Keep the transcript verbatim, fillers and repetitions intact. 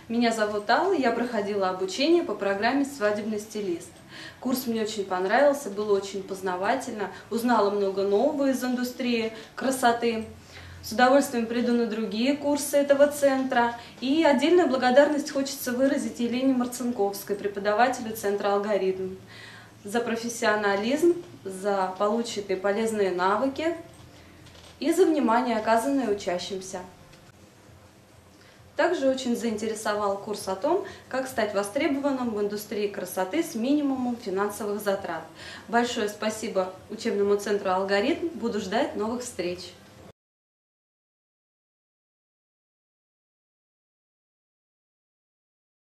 Меня зовут Алла, я проходила обучение по программе «Свадебный стилист». Курс мне очень понравился, было очень познавательно, узнала много нового из индустрии красоты. С удовольствием приду на другие курсы этого центра. И отдельную благодарность хочется выразить Елене Марцинковской, преподавателю центра «Алгоритм», за профессионализм, за полученные полезные навыки и за внимание, оказанное учащимся. Также очень заинтересовал курс о том, как стать востребованным в индустрии красоты с минимумом финансовых затрат. Большое спасибо учебному центру «Алгоритм», буду ждать новых встреч.